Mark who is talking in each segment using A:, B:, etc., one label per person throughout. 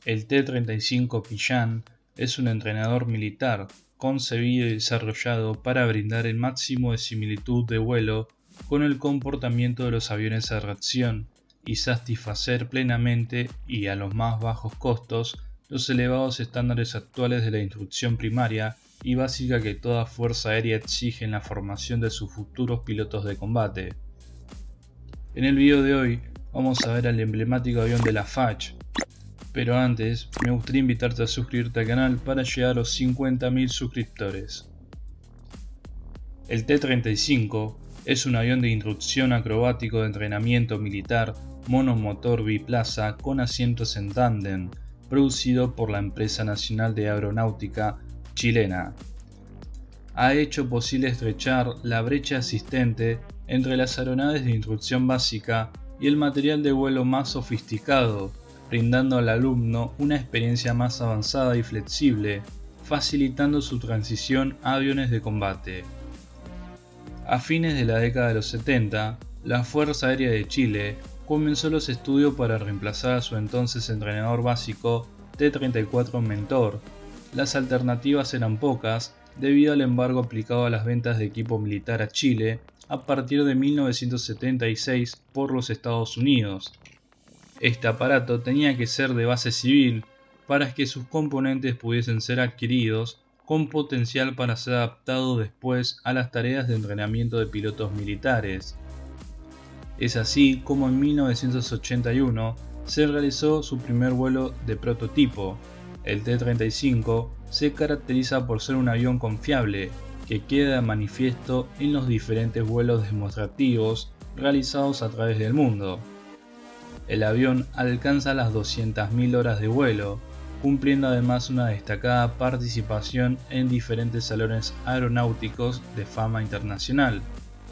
A: El T-35 Pillan es un entrenador militar concebido y desarrollado para brindar el máximo de similitud de vuelo con el comportamiento de los aviones a reacción y satisfacer plenamente y a los más bajos costos los elevados estándares actuales de la instrucción primaria y básica que toda fuerza aérea exige en la formación de sus futuros pilotos de combate. En el video de hoy vamos a ver al emblemático avión de la FACH, pero antes me gustaría invitarte a suscribirte al canal para llegar a los 50.000 suscriptores. El T-35 es un avión de instrucción acrobático de entrenamiento militar monomotor biplaza con asientos en tándem, producido por la Empresa Nacional de Aeronáutica chilena. Ha hecho posible estrechar la brecha existente entre las aeronaves de instrucción básica y el material de vuelo más sofisticado, brindando al alumno una experiencia más avanzada y flexible, facilitando su transición a aviones de combate. A fines de la década de los 70, la Fuerza Aérea de Chile comenzó los estudios para reemplazar a su entonces entrenador básico T-34 Mentor. Las alternativas eran pocas debido al embargo aplicado a las ventas de equipo militar a Chile a partir de 1976 por los Estados Unidos. Este aparato tenía que ser de base civil para que sus componentes pudiesen ser adquiridos con potencial para ser adaptado después a las tareas de entrenamiento de pilotos militares. Es así como en 1981 se realizó su primer vuelo de prototipo. El T-35 se caracteriza por ser un avión confiable que queda de manifiesto en los diferentes vuelos demostrativos realizados a través del mundo. El avión alcanza las 200.000 horas de vuelo, cumpliendo además una destacada participación en diferentes salones aeronáuticos de fama internacional.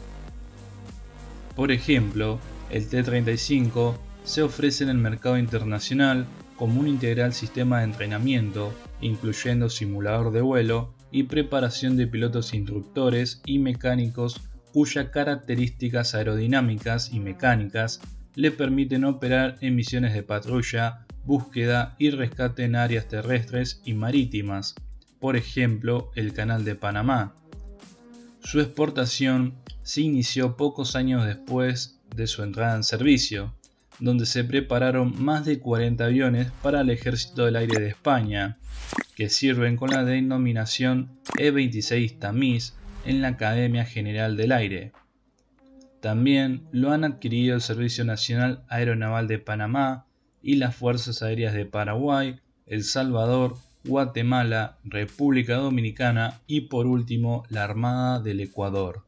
A: Por ejemplo, el T-35 se ofrece en el mercado internacional como un integral sistema de entrenamiento, incluyendo simulador de vuelo y preparación de pilotos instructores y mecánicos cuyas características aerodinámicas y mecánicas le permiten operar en misiones de patrulla, búsqueda y rescate en áreas terrestres y marítimas, por ejemplo el Canal de Panamá. Su exportación se inició pocos años después de su entrada en servicio, donde se prepararon más de 40 aviones para el Ejército del Aire de España, que sirven con la denominación E-26 Tamis en la Academia General del Aire. También lo han adquirido el Servicio Nacional Aeronaval de Panamá y las Fuerzas Aéreas de Paraguay, El Salvador, Guatemala, República Dominicana y por último la Armada del Ecuador.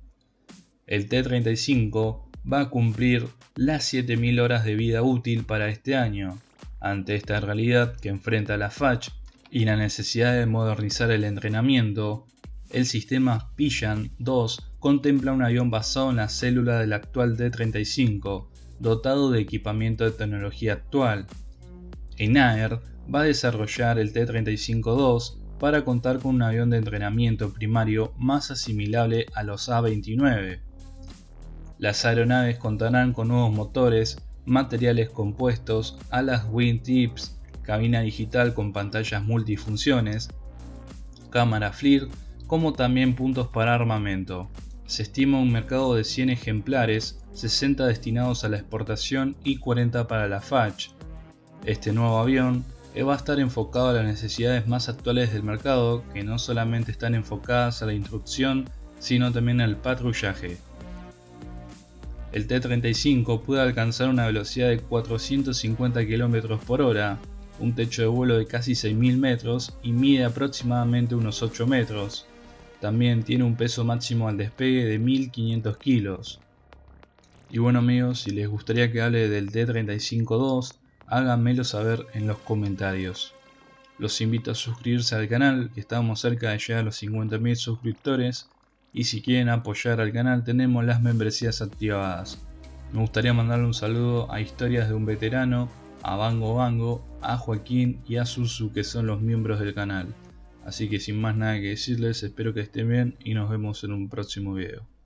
A: El T-35 va a cumplir las 7.000 horas de vida útil para este año. Ante esta realidad que enfrenta la FACH y la necesidad de modernizar el entrenamiento, el sistema Pillan 2 contempla un avión basado en la célula del actual T-35, dotado de equipamiento de tecnología actual. ENAER va a desarrollar el T-35-2 para contar con un avión de entrenamiento primario más asimilable a los A-29. Las aeronaves contarán con nuevos motores, materiales compuestos, alas wingtips, cabina digital con pantallas multifunciones, cámara FLIR, como también puntos para armamento. Se estima un mercado de 100 ejemplares, 60 destinados a la exportación y 40 para la FACH. Este nuevo avión va a estar enfocado a las necesidades más actuales del mercado, que no solamente están enfocadas a la instrucción, sino también al patrullaje. El T-35 puede alcanzar una velocidad de 450 km por hora, un techo de vuelo de casi 6.000 metros y mide aproximadamente unos 8 metros. También tiene un peso máximo al despegue de 1.500 kilos. Y bueno amigos, si les gustaría que hable del T-35-2, háganmelo saber en los comentarios. Los invito a suscribirse al canal, que estamos cerca de llegar a los 50.000 suscriptores. Y si quieren apoyar al canal tenemos las membresías activadas. Me gustaría mandarle un saludo a Historias de un Veterano, a Bango Bango, a Joaquín y a Susu, que son los miembros del canal. Así que sin más nada que decirles, espero que estén bien y nos vemos en un próximo video.